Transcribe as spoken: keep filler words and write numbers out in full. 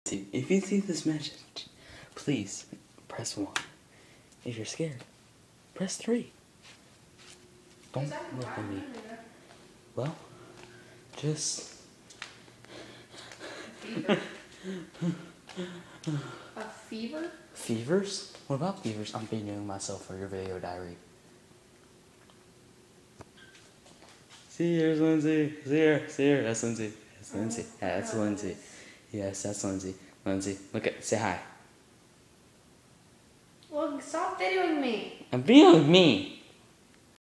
If you see this message, please press one. If you're scared, press three. Don't look at me. Well, just... Fever? A fever? Fevers? What about fevers? I'm videoing myself for your video diary. See, here's Lindsay. See her. See her. That's Lindsay. That's Lindsay. Yeah, that's Lindsay. Yes, that's Lindsay. Lindsay, look at. Say hi. Well, stop videoing me. I'm videoing me.